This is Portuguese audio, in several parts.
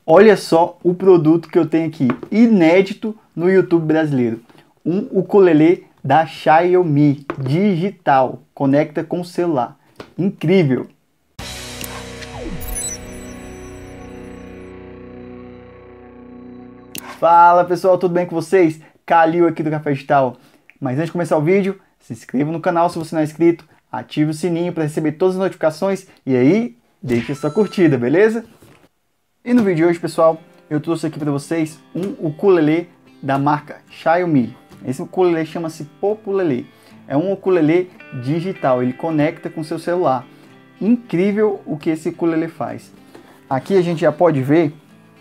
Olha só o produto que eu tenho aqui, inédito no YouTube brasileiro. Um ukulele da Xiaomi, digital, conecta com o celular. Incrível! Fala pessoal, tudo bem com vocês? Calil aqui do Café Digital. Mas antes de começar o vídeo, se inscreva no canal se você não é inscrito, ative o sininho para receber todas as notificações e aí deixe a sua curtida, beleza? E no vídeo de hoje, pessoal, eu trouxe aqui para vocês um ukulele da marca Xiaomi. Esse ukulele chama-se Populele. É um ukulele digital, ele conecta com seu celular. Incrível o que esse ukulele faz. Aqui a gente já pode ver,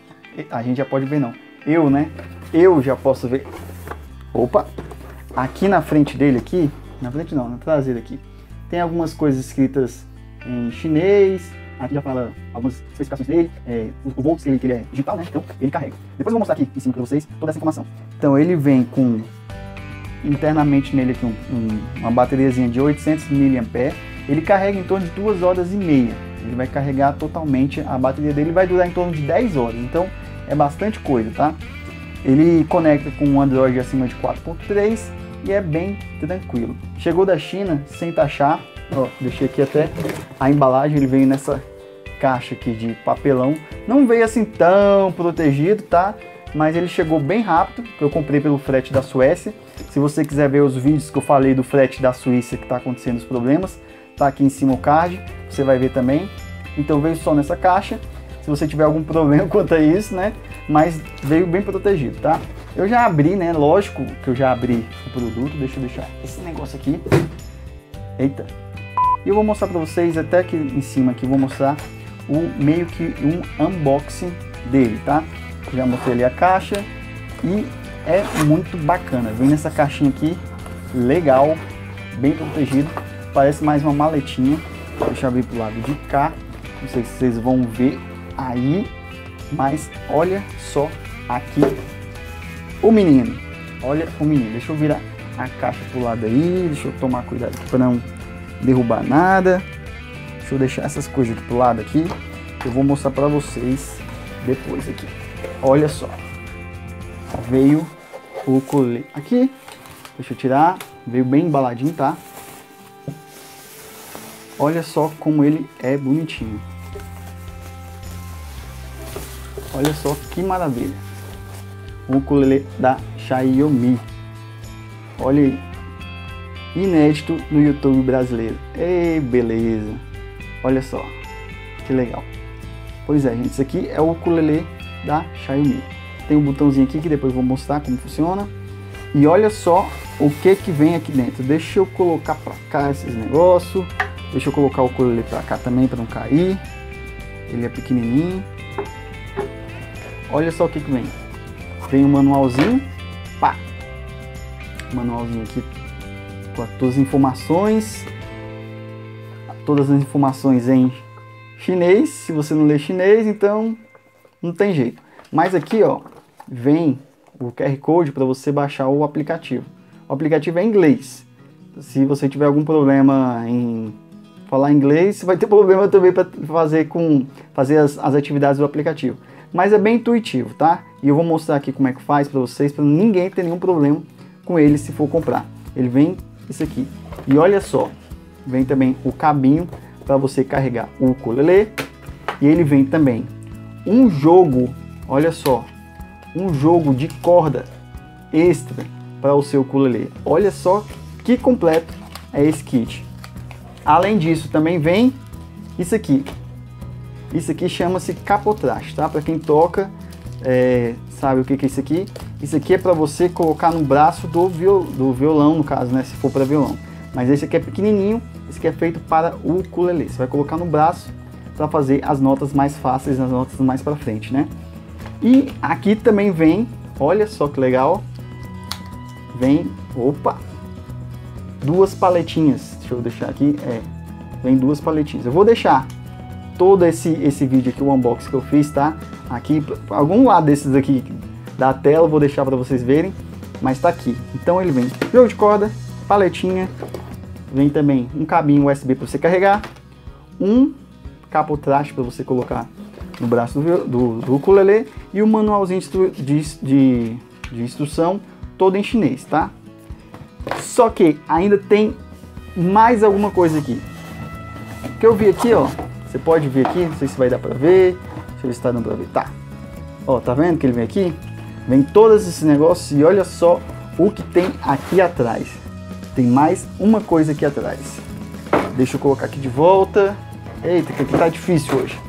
eu já posso ver. Opa! Aqui na frente dele aqui, na frente não, na traseira aqui, tem algumas coisas escritas em chinês. Aqui já fala algumas especificações dele, o volts que ele é digital, né? Então ele carrega. Depois eu vou mostrar aqui em cima para vocês toda essa informação. Então ele vem com, internamente nele aqui, uma bateriazinha de 800 mAh. Ele carrega em torno de 2 horas e meia. Ele vai carregar totalmente, a bateria dele vai durar em torno de 10 horas. Então é bastante coisa, tá? Ele conecta com um Android acima de 4.3 e é bem tranquilo. Chegou da China sem taxar. Ó, deixei aqui até a embalagem, ele veio nessa caixa aqui de papelão. Não veio assim tão protegido, tá? Mas ele chegou bem rápido, que eu comprei pelo frete da Suécia. Se você quiser ver os vídeos que eu falei do frete da Suíça que tá acontecendo os problemas, tá aqui em cima o card, você vai ver também. Então veio só nessa caixa. Se você tiver algum problema quanto a isso, né? Mas veio bem protegido, tá? Eu já abri, né? Lógico que eu já abri o produto. Deixa eu deixar esse negócio aqui. Eita! E eu vou mostrar para vocês, até aqui em cima aqui, vou mostrar meio que um unboxing dele, tá? Já mostrei ali a caixa e é muito bacana. Vem nessa caixinha aqui, legal, bem protegido. Parece mais uma maletinha. Deixa eu abrir pro lado de cá. Não sei se vocês vão ver aí, mas olha só aqui o menino. Olha o menino. Deixa eu virar a caixa pro lado aí. Deixa eu tomar cuidado aqui para não derrubar nada. Deixa eu deixar essas coisas aqui pro lado aqui. Eu vou mostrar para vocês depois aqui. Olha só. Veio o ukulele aqui. Deixa eu tirar. Veio bem embaladinho, tá? Olha só como ele é bonitinho. Olha só que maravilha. O ukulele da Xiaomi. Olha aí. Inédito no YouTube brasileiro. Ei, beleza. Olha só. Que legal. Pois é, gente. Isso aqui é o ukulele da Xiaomi. Tem um botãozinho aqui que depois eu vou mostrar como funciona. E olha só o que vem aqui dentro. Deixa eu colocar pra cá esses negócios. Deixa eu colocar o ukulele pra cá também para não cair. Ele é pequenininho. Olha só o que vem. Vem um manualzinho. Pá! Manualzinho aqui com todas as informações. Todas as informações em chinês. Se você não lê chinês, então não tem jeito. Mas aqui, ó, vem o QR Code para você baixar o aplicativo. O aplicativo é em inglês. Se você tiver algum problema em falar inglês, você vai ter problema também para fazer as atividades do aplicativo. Mas é bem intuitivo, tá? E eu vou mostrar aqui como é que faz para vocês, para ninguém ter nenhum problema com ele se for comprar. Ele vem isso aqui. E olha só, vem também o cabinho para você carregar o ukulele. E ele vem também um jogo, olha só, um jogo de corda extra para o seu ukulele. Olha só que completo é esse kit. Além disso, também vem isso aqui. Isso aqui chama-se capotraste, tá? Para quem toca, sabe o que é isso aqui? Isso aqui é para você colocar no braço do violão, no caso, né? Se for para violão. Mas esse aqui é pequenininho, esse aqui é feito para o ukulele. Você vai colocar no braço para fazer as notas mais fáceis, as notas mais para frente, né? E aqui também vem, olha só que legal, vem, opa, 2 paletinhas. Deixa eu deixar aqui, vem 2 paletinhas. Eu vou deixar todo esse vídeo aqui, o unboxing que eu fiz, tá? Aqui, algum lado desses aqui da tela, eu vou deixar para vocês verem, mas tá aqui. Então ele vem jogo de corda, paletinha, vem também um cabinho USB para você carregar, um capotraste para você colocar no braço do ukulele e o manualzinho de instrução todo em chinês, tá? Só que ainda tem mais alguma coisa aqui. O que eu vi aqui, ó, você pode ver aqui, não sei se vai dar pra ver, deixa eu ver se tá dando pra ver, tá. Ó, tá vendo que ele vem aqui? Vem todos esses negócios e olha só o que tem aqui atrás. Tem mais uma coisa aqui atrás. Deixa eu colocar aqui de volta. Eita, que aqui tá difícil hoje.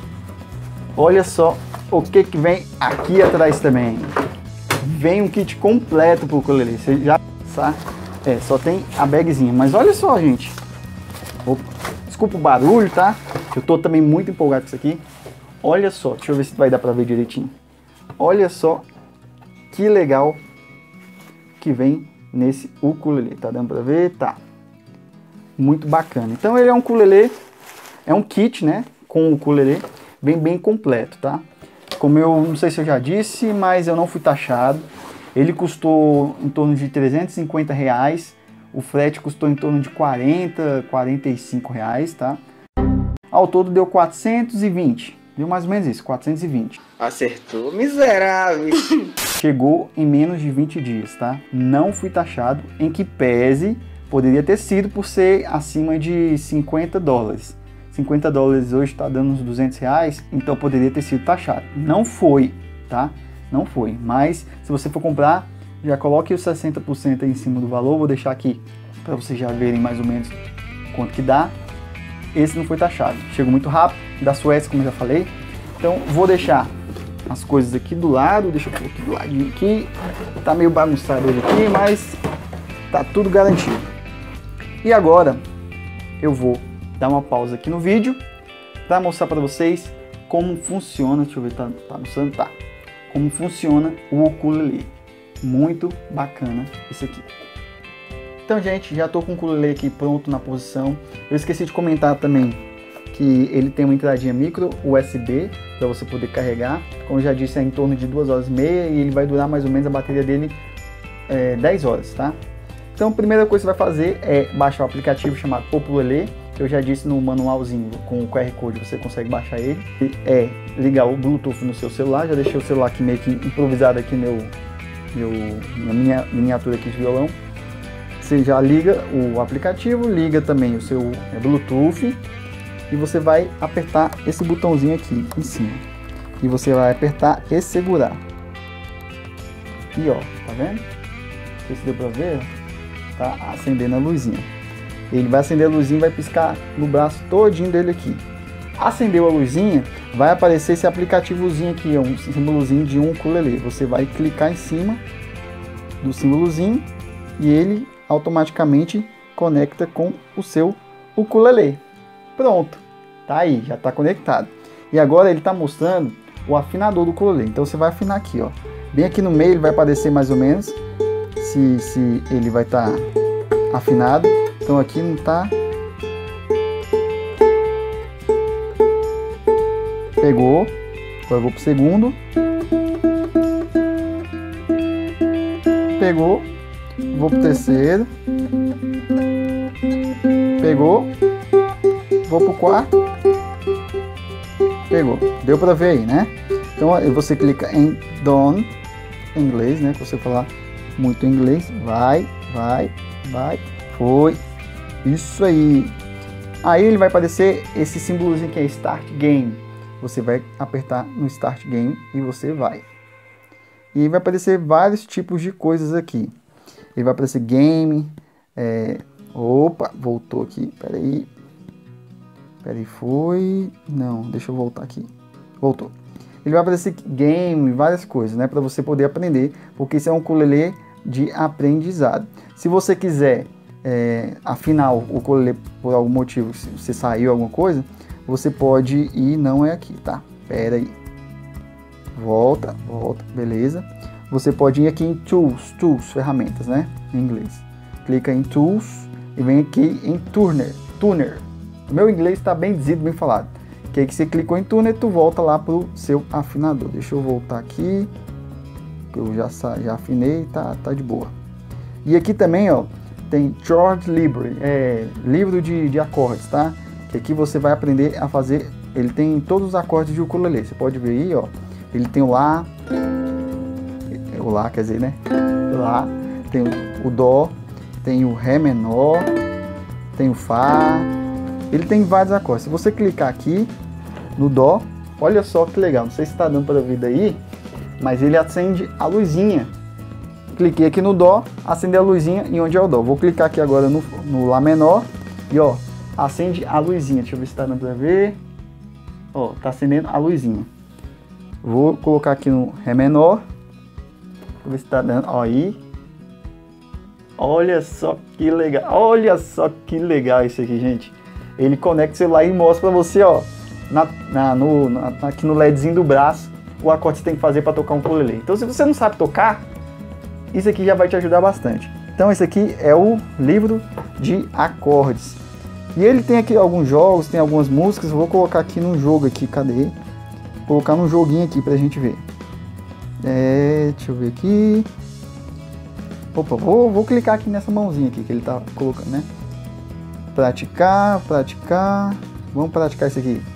Olha só o que vem aqui atrás também. Vem um kit completo pro ukulele. Você já sabe? Só tem a bagzinha. Mas olha só, gente. Opa, desculpa o barulho, tá? Eu tô também muito empolgado com isso aqui. Olha só, deixa eu ver se vai dar pra ver direitinho. Olha só que legal que vem nesse ukulele. Tá dando pra ver? Tá. Muito bacana. Então ele é um ukulele, é um kit, né? Com o ukulele, vem bem completo, tá? Como eu não sei se eu já disse, mas eu não fui taxado. Ele custou em torno de R$350. O frete custou em torno de R$45, tá? Ao todo deu 420. Deu mais ou menos isso, 420. Acertou, miserável. Chegou em menos de 20 dias, tá? Não fui taxado, em que pese poderia ter sido por ser acima de $50. $50 hoje está dando uns R$200, então poderia ter sido taxado. Não foi, tá? Não foi, mas se você for comprar, já coloque os 60% aí em cima do valor. Vou deixar aqui para vocês já verem mais ou menos quanto que dá. Esse não foi taxado, chegou muito rápido, da Suécia, como eu já falei. Então vou deixar as coisas aqui do lado, deixa eu pôr aqui do ladinho aqui. Tá meio bagunçado ele aqui, mas tá tudo garantido. E agora eu vou dar uma pausa aqui no vídeo para mostrar para vocês como funciona. Deixa eu ver, tá mostrando? Tá. Como funciona o ukulele. Muito bacana isso aqui. Então, gente, já tô com o ukulele aqui pronto na posição. Eu esqueci de comentar também que ele tem uma entradinha micro USB para você poder carregar. Como eu já disse, é em torno de 2 horas e meia e ele vai durar mais ou menos a bateria dele 10 horas, tá? Então, a primeira coisa que você vai fazer é baixar o aplicativo chamado Ukulele. Eu já disse no manualzinho, com o QR Code você consegue baixar ele. Ligar o Bluetooth no seu celular. Já deixei o celular aqui meio que improvisado aqui na minha miniatura aqui de violão. Você já liga o aplicativo, liga também o seu Bluetooth e você vai apertar esse botãozinho aqui em cima. E você vai apertar e segurar. E ó, tá vendo? Não sei se deu pra ver, tá acendendo a luzinha. Ele vai acender a luzinha e vai piscar no braço todinho dele aqui. Acendeu a luzinha, vai aparecer esse aplicativozinho aqui, um símbolozinho de um ukulele. Você vai clicar em cima do símbolozinho e ele automaticamente conecta com o seu ukulele. Pronto, tá aí, já está conectado. E agora ele está mostrando o afinador do ukulele. Então você vai afinar aqui, ó. Bem aqui no meio ele vai aparecer mais ou menos se ele vai estar afinado. Então aqui não está. Pegou. Agora eu vou pro segundo. Pegou. Vou pro terceiro. Pegou. Vou pro quarto. Pegou. Deu pra ver aí, né? Então você clica em Done, em inglês, né? Se você falar muito inglês, vai. Foi. Isso aí. Aí ele vai aparecer esse símbolozinho que é Start Game. Você vai apertar no Start Game e você vai. E vai aparecer vários tipos de coisas aqui. Ele vai aparecer game. Opa, voltou aqui. Peraí, foi. Não, deixa eu voltar aqui. Voltou. Ele vai aparecer game, várias coisas, né? Para você poder aprender. Porque isso é um ukulele de aprendizado. Se você quiser afinar o ukulele por algum motivo, se você saiu alguma coisa, você pode ir, não é aqui, tá? Pera aí. Volta, beleza. Você pode ir aqui em Tools, ferramentas, né? Em inglês. Clica em Tools e vem aqui em Tuner. O meu inglês está bem dizido, bem falado. Que aí que você clicou em Tuner, tu volta lá pro seu afinador. Deixa eu voltar aqui. Eu já afinei, tá de boa. E aqui também, ó, tem Chord Library, livro de acordes, tá? Que aqui você vai aprender a fazer ele tem todos os acordes de ukulele. Você pode ver aí, ó. Ele tem o Lá, quer dizer, né? Lá, tem o Dó, tem o Ré menor, tem o Fá. Ele tem vários acordes. Se você clicar aqui no Dó, olha só que legal. Não sei se está dando para ver daí, mas ele acende a luzinha. Cliquei aqui no Dó, acende a luzinha e onde é o Dó. Vou clicar aqui agora no Lá menor e ó, acende a luzinha. Deixa eu ver se está dando para ver. Ó, tá acendendo a luzinha. Vou colocar aqui no Ré menor. Vou ver se tá dando. Ó, aí. Olha só que legal. Olha só que legal isso aqui, gente. Ele conecta o celular e mostra pra você, ó. Aqui no LEDzinho do braço, o acorde que você tem que fazer para tocar um ukulele. Então, se você não sabe tocar, isso aqui já vai te ajudar bastante. Então, esse aqui é o livro de acordes. E ele tem aqui alguns jogos, tem algumas músicas. Eu vou colocar aqui num jogo aqui, cadê? Vou colocar num joguinho aqui pra gente ver. Deixa eu ver aqui. Opa, vou clicar aqui nessa mãozinha aqui que ele tá colocando, né? Praticar. Vamos praticar isso aqui.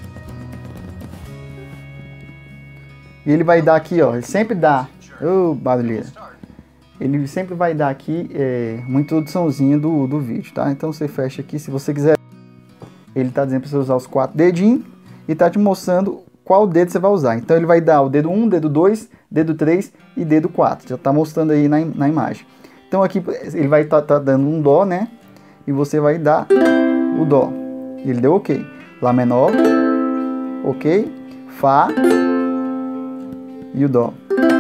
E ele vai dar aqui, ó. Ele sempre dá. Ô, barulheira. Ele sempre vai dar aqui uma introduçãozinha do vídeo, tá? Então você fecha aqui, se você quiser. Ele tá dizendo para você usar os 4 dedinhos e tá te mostrando qual dedo você vai usar. Então ele vai dar o dedo 1, dedo 2, dedo 3 e dedo 4. Já tá mostrando aí na imagem. Então aqui ele vai tá dando um Dó, né? E você vai dar o Dó. E ele deu OK. Lá menor, OK, Fá e o Dó.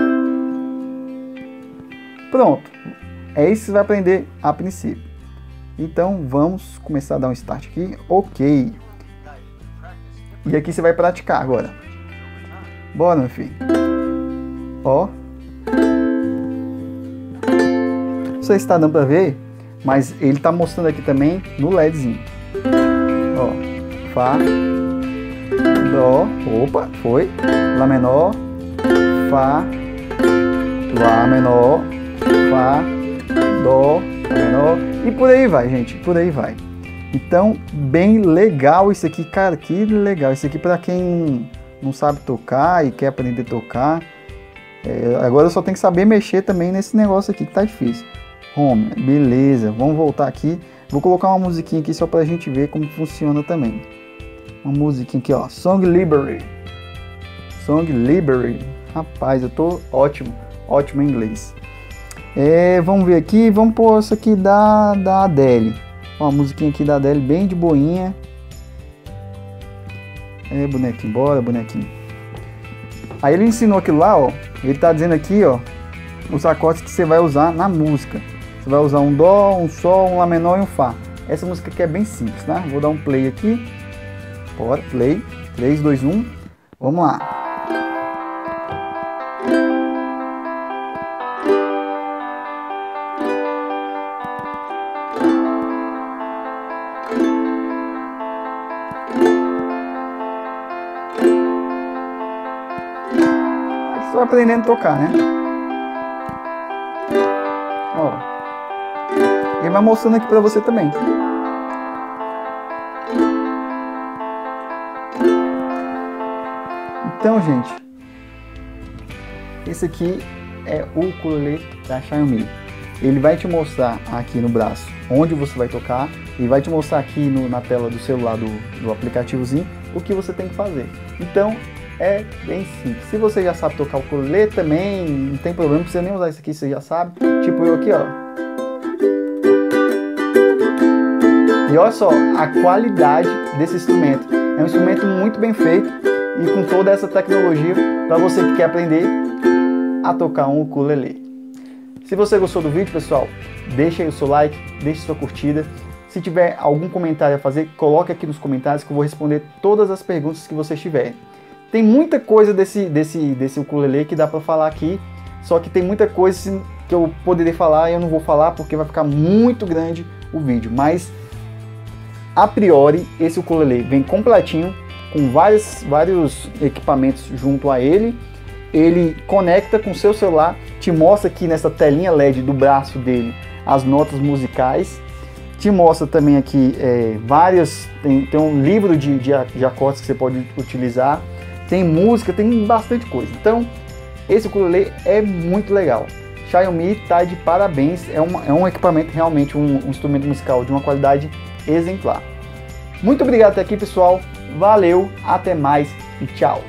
Pronto. É isso que você vai aprender a princípio. Então vamos começar a dar um start aqui. OK. E aqui você vai praticar agora. Bora, meu filho. Ó. Não sei se está dando para ver, mas ele está mostrando aqui também no LEDzinho. Ó. Fá. Dó. Opa, foi. Lá menor. Fá. Lá menor. Fá. Dó. Lá menor. E por aí vai, gente. Por aí vai. Então, bem legal isso aqui, cara, que legal. Isso aqui para quem não sabe tocar e quer aprender a tocar. Agora eu só tenho que saber mexer também nesse negócio aqui que tá difícil. Home, beleza, vamos voltar aqui. Vou colocar uma musiquinha aqui só pra gente ver como funciona também. Uma musiquinha aqui, ó, Song Library. Song Library. Rapaz, eu tô ótimo em inglês. Vamos ver aqui, vamos pôr isso aqui da Adele. Ó, a musiquinha aqui da Adele, bem de boinha. Bonequinho, bora, bonequinho. Aí ele ensinou aquilo lá, ó. Ele tá dizendo aqui, ó, os acordes que você vai usar na música. Você vai usar um Dó, um Sol, um Lá menor e um Fá. Essa música aqui é bem simples, tá? Vou dar um play aqui. Bora, play. 3, 2, 1. Vamos lá. Estou aprendendo a tocar, né? Ó, ele vai mostrando aqui para você também. Então, gente, esse aqui é o ukulele da Xiaomi. Ele vai te mostrar aqui no braço onde você vai tocar e vai te mostrar aqui na tela do celular do aplicativozinho o que você tem que fazer. Então, é bem simples. Se você já sabe tocar o ukulele também, não tem problema, não precisa nem usar isso aqui, você já sabe. Tipo eu aqui, ó. E olha só a qualidade desse instrumento. É um instrumento muito bem feito e com toda essa tecnologia para você que quer aprender a tocar um ukulele. Se você gostou do vídeo, pessoal, deixa aí o seu like, deixe sua curtida. Se tiver algum comentário a fazer, coloque aqui nos comentários que eu vou responder todas as perguntas que vocês tiverem. Tem muita coisa desse ukulele que dá para falar aqui, só que tem muita coisa que eu poderia falar e eu não vou falar porque vai ficar muito grande o vídeo. Mas, a priori, esse ukulele vem completinho, com vários equipamentos junto a ele. Ele conecta com o seu celular, te mostra aqui nessa telinha LED do braço dele as notas musicais, Te mostra também aqui várias, tem um livro de acordes que você pode utilizar, tem música, tem bastante coisa. Então, esse ukulele é muito legal. Xiaomi tá de parabéns, é um equipamento realmente, um instrumento musical de uma qualidade exemplar. Muito obrigado até aqui, pessoal. Valeu, até mais e tchau.